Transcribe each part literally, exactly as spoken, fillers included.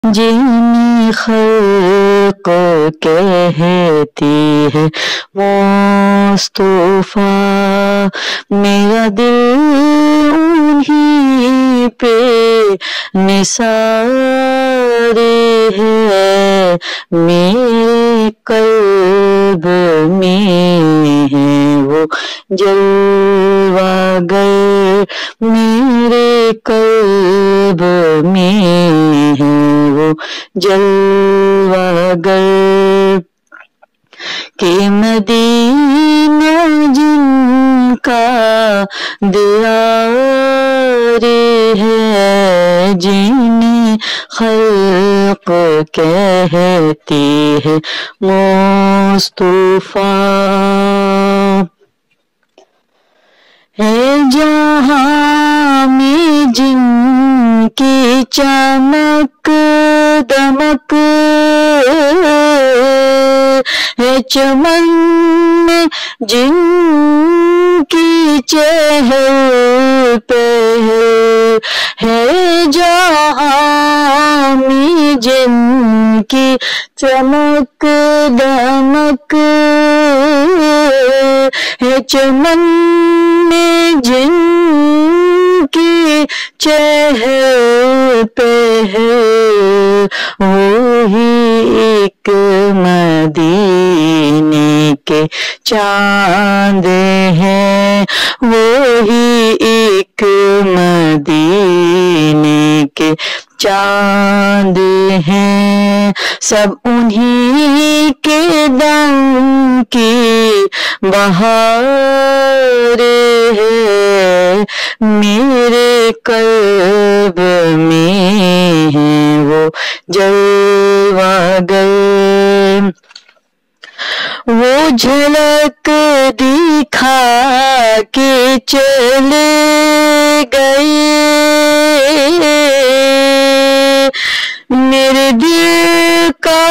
جنہیں خلق کہتی ہے مصطفیٰ، میرا دل انہیں پہ نثار ہے، میرے قلب میں ہے وہ جلوہ گر، میرے قلب میں ہے وہ جلوہ گر، کہ مدینہ جن کا دیار ہے، جنہیں خلق کہتی ہے مصطفیٰ، ہے جہاں میں جن کی چمک دمک، ہے چمن میں جن کی چہل پہل، ہے جہاں میں جن کی چمک دمک، ہے چمن میں جن کی چہل پہل، وہی ایک مدینے کے چاند ہیں، وہی ایک مدینے کے چاند ہیں، سب انہی کے دم کی بہار ہے، میرے قلب میں ہے وہ جلوہ گر، وہ جھلک دکھا کے چلے گئے، میرے دل کا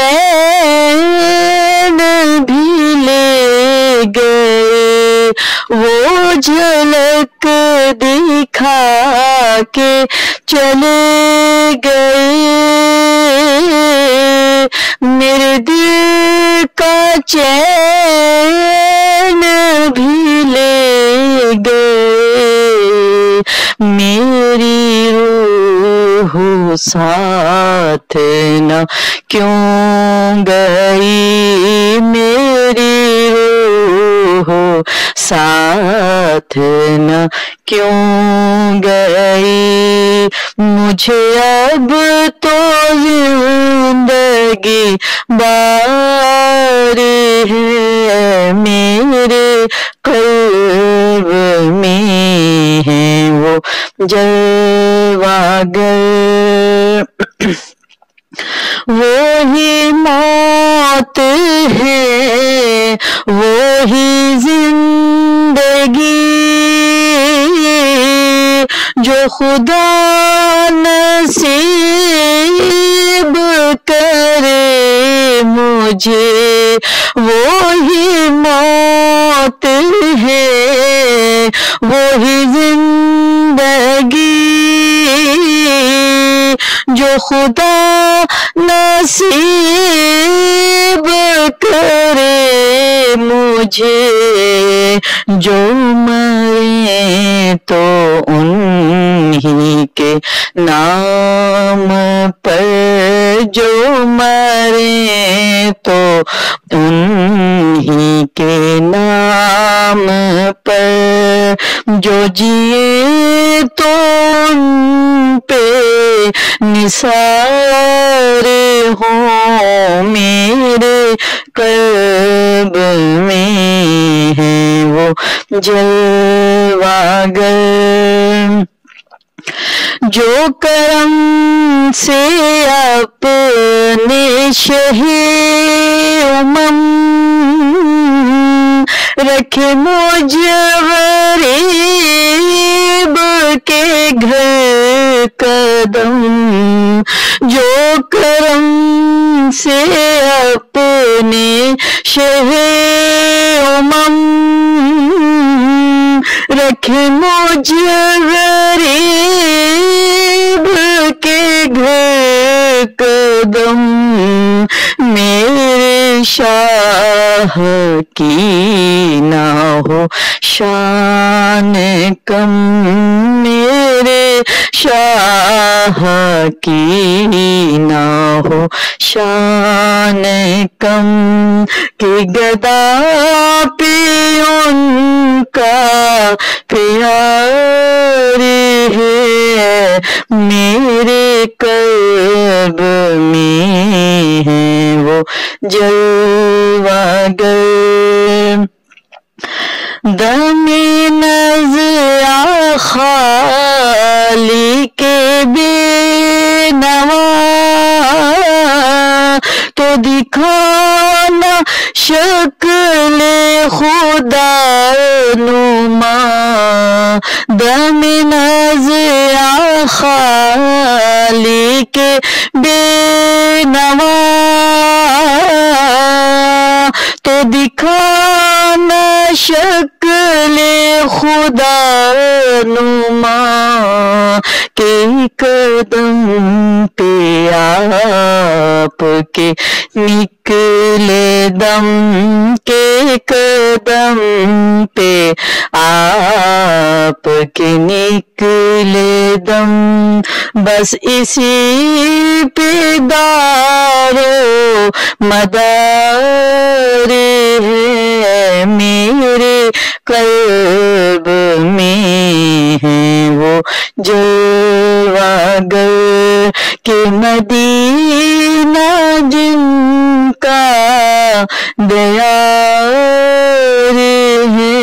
چین بھی لے گئے، وہ جھلک دکھا کے چلے گئے، میرے دل کا چین بھی لے گئے، میری روح ساتھ نہ کیوں گئی، میری روح ساتھ نہ کیوں گئی، مجھے اب تو زندگی بار ہے، میرے قلب میں ہے وہ جلوہ گر، وہی موت ہے وہی زندگی، جو خدا نصیب کرے مجھے، وہی موت ہے وہی زندگی، جو خدا نصیب کرے مجھے، جو مرے تو انہی کے نام پر، جو مرے تو انہی کے نام پر، جو جیے تو ان پہ نثار ہوں، میرے قلب میں ہے وہ جلوہ گر، جو کرم سے اپنے شہی امم رکھے مجھ غریب کے گھر قدم، جو کرم سے اپنے شہی امم رکھے مجھے غریب کے گھر قدم میرے شاہ کی نہ ہو شان کم میرے شاہ کی نہ ہو شان کم کہ گدا پہ ان کا پیار ہے میرے قلب میں ہے وہ جلوہ گر دم نظر خالق بے نوا تو دکھانا شکل خدا نما دم نظر خالق بے نوا تو دکھانا شکل خدا نما کے قدم پہ آپ کے نکلے دم کے قدم پہ آپ کے نکلے دم بس اسی پہ دارو مدار ہے میرے قلب میں ہے وہ جلوہ گر کہ مدینہ جن کا دیار ہے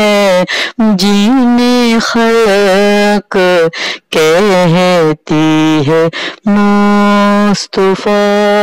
جن خلق کہتی ہے مصطفیٰ